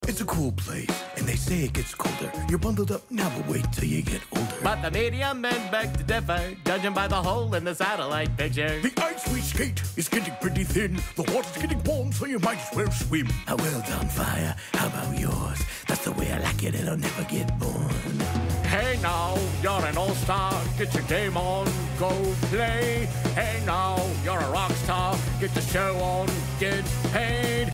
It's a cool place, and they say it gets colder. You're bundled up now, but wait till you get older. But the media men beg to differ, judging by the hole in the satellite picture. The ice we skate is getting pretty thin. The water's getting warm, so you might as well swim. A well-done fire, how about yours? That's the way I like it, it'll never get born. Hey now, you're an all-star, get your game on, go play. Hey now, you're a rock star, get the show on, get paid.